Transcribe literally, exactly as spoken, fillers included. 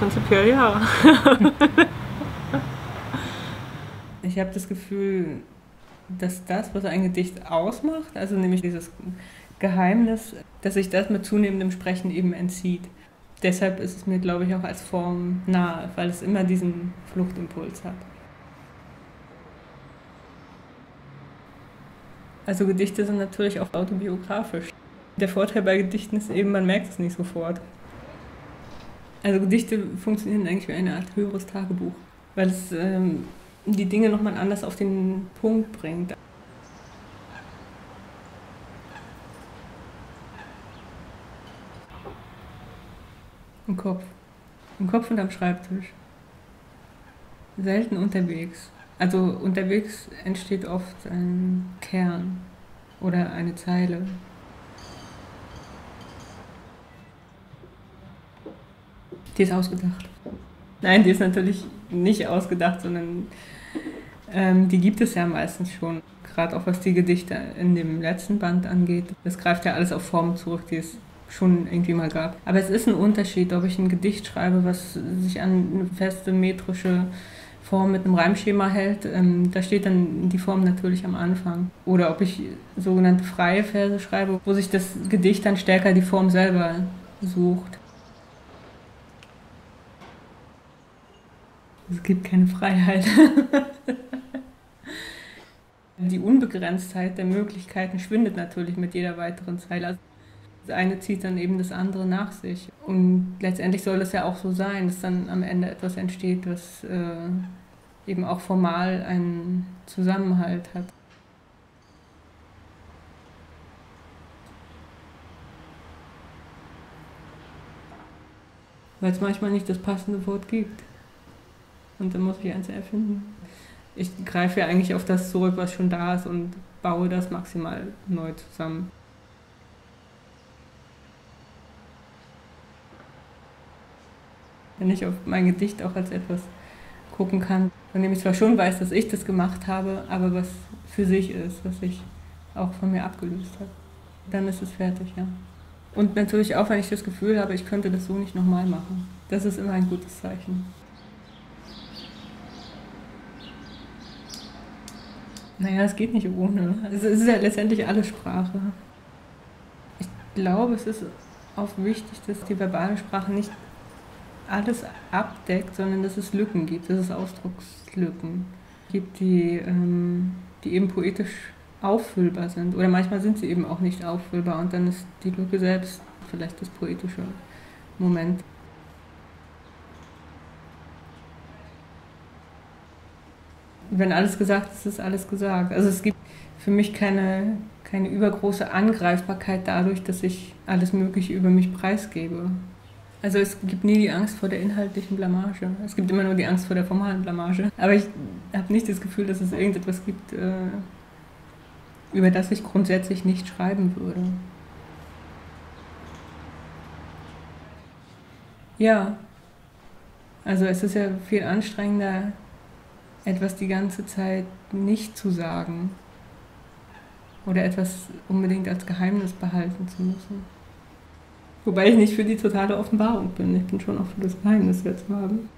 prinzipiell ja. Ich habe das Gefühl, dass das, was ein Gedicht ausmacht, also nämlich dieses Geheimnis, dass sich das mit zunehmendem Sprechen eben entzieht. Deshalb ist es mir, glaube ich, auch als Form nahe, weil es immer diesen Fluchtimpuls hat. Also Gedichte sind natürlich auch autobiografisch. Der Vorteil bei Gedichten ist eben, man merkt es nicht sofort. Also Gedichte funktionieren eigentlich wie eine Art höheres Tagebuch, weil es ähm, die Dinge nochmal anders auf den Punkt bringt. Im Kopf. Im Kopf und am Schreibtisch. Selten unterwegs. Also unterwegs entsteht oft ein Kern oder eine Zeile. Die ist ausgedacht. Nein, die ist natürlich nicht ausgedacht, sondern ähm, die gibt es ja meistens schon. Gerade auch was die Gedichte in dem letzten Band angeht. Das greift ja alles auf Formen zurück, die es schon irgendwie mal gab. Aber es ist ein Unterschied, ob ich ein Gedicht schreibe, was sich an eine feste metrische Form mit einem Reimschema hält. Ähm, da steht dann die Form natürlich am Anfang. Oder ob ich sogenannte freie Verse schreibe, wo sich das Gedicht dann stärker die Form selber sucht. Es gibt keine Freiheit. Die Unbegrenztheit der Möglichkeiten schwindet natürlich mit jeder weiteren Zeile. Das eine zieht dann eben das andere nach sich. Und letztendlich soll es ja auch so sein, dass dann am Ende etwas entsteht, was äh, eben auch formal einen Zusammenhalt hat. Weil es manchmal nicht das passende Wort gibt. Und dann muss ich eins erfinden. Ich greife ja eigentlich auf das zurück, was schon da ist und baue das maximal neu zusammen. Wenn ich auf mein Gedicht auch als etwas gucken kann, von dem ich zwar schon weiß, dass ich das gemacht habe, aber was für sich ist, was sich auch von mir abgelöst hat, dann ist es fertig, ja. Und natürlich auch, wenn ich das Gefühl habe, ich könnte das so nicht nochmal machen. Das ist immer ein gutes Zeichen. Naja, es geht nicht ohne. Es ist ja letztendlich alles Sprache. Ich glaube, es ist auch wichtig, dass die verbale Sprache nicht alles abdeckt, sondern dass es Lücken gibt, dass es Ausdruckslücken gibt, die, ähm, die eben poetisch auffüllbar sind. Oder manchmal sind sie eben auch nicht auffüllbar und dann ist die Lücke selbst vielleicht das poetische Moment. Wenn alles gesagt ist, ist alles gesagt. Also es gibt für mich keine, keine übergroße Angreifbarkeit dadurch, dass ich alles Mögliche über mich preisgebe. Also es gibt nie die Angst vor der inhaltlichen Blamage. Es gibt immer nur die Angst vor der formalen Blamage. Aber ich habe nicht das Gefühl, dass es irgendetwas gibt, äh, über das ich grundsätzlich nicht schreiben würde. Ja, also es ist ja viel anstrengender, etwas die ganze Zeit nicht zu sagen oder etwas unbedingt als Geheimnis behalten zu müssen. Wobei ich nicht für die totale Offenbarung bin. Ich bin schon auch für das Geheimnis jetzt zu haben.